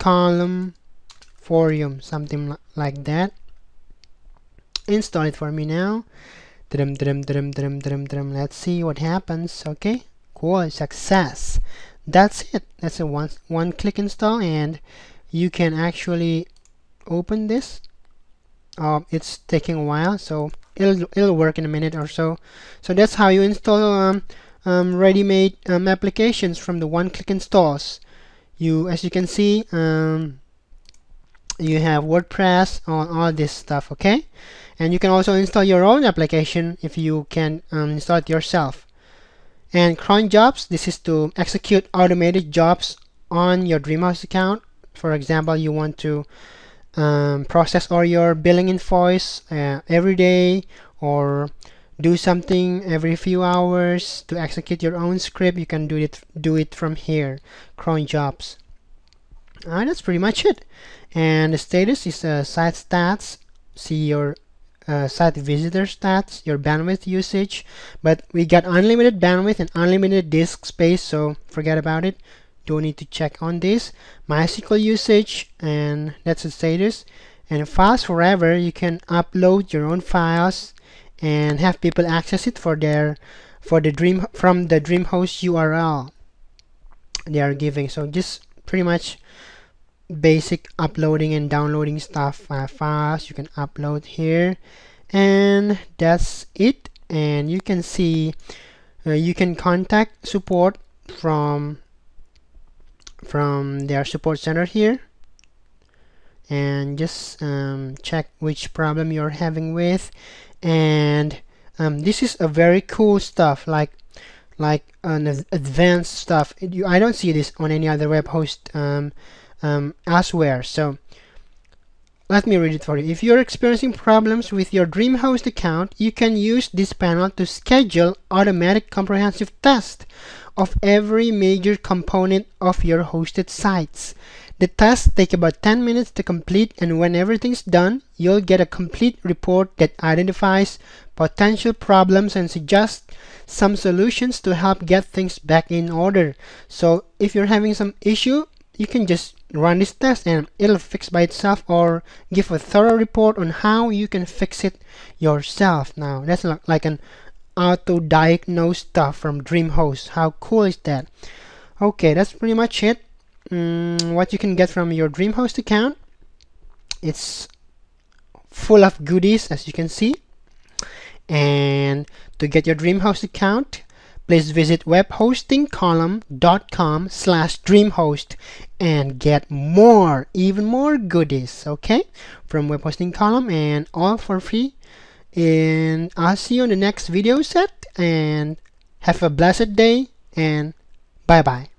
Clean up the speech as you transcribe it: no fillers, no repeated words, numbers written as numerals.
column forum, something like that. Install it for me now. Let's see what happens. Okay, cool, success. That's it. That's a one click install, and you can actually open this. It's taking a while, so it'll work in a minute or so. So that's how you install ready-made applications from the one-click installs. As you can see, you have WordPress on all this stuff. Okay, and you can also install your own application if you can install it yourself. And cron jobs, this is to execute automated jobs on your Dreamhost account. For example, you want to process all your billing invoice every day, or do something every few hours to execute your own script. You can do it from here, cron jobs. That's pretty much it. And the status is site stats. See your site visitor stats, your bandwidth usage, but we got unlimited bandwidth and unlimited disk space, so forget about it. Don't need to check on this. MySQL usage, and that's the status. And files forever, you can upload your own files and have people access it from the Dreamhost URL they are giving. So just pretty much basic uploading and downloading stuff. Files you can upload here, and that's it. And you can see you can contact support from their support center here, and just check which problem you're having with. And this is a very cool stuff, like an advanced stuff. I don't see this on any other web host elsewhere. So let me read it for you. If you're experiencing problems with your Dreamhost account, you can use this panel to schedule automatic comprehensive tests of every major component of your hosted sites. The tests take about 10 minutes to complete, and when everything's done, you'll get a complete report that identifies potential problems and suggests some solutions to help get things back in order. So if you're having some issue, you can just run this test and it'll fix by itself, or give a thorough report on how you can fix it yourself. Now that's like an auto-diagnose stuff from Dreamhost. How cool is that? Okay, that's pretty much it. What you can get from your Dreamhost account, it's full of goodies, as you can see. And to get your Dreamhost account, please visit webhostingcolumn.com/Dreamhost and get even more goodies, okay, from Web Hosting Column, and all for free. And I'll see you in the next video set, and have a blessed day, and bye bye.